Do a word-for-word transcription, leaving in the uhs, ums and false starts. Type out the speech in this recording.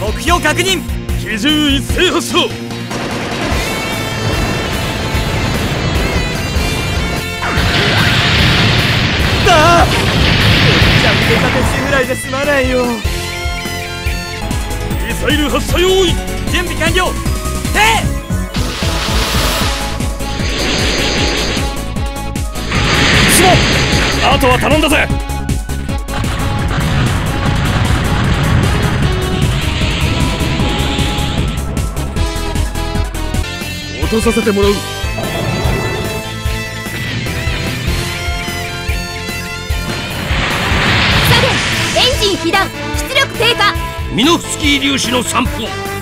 目標確認。 機銃一斉発射。 だあ、ちゃん出かけしてぐらいで済まないよ。 ミサイル発射用意。 準備完了。へえ。 シモン、あとは頼んだぜ。落とさせてもらう。 エンジン被弾、出力低下。 ミノフスキー粒子の散布。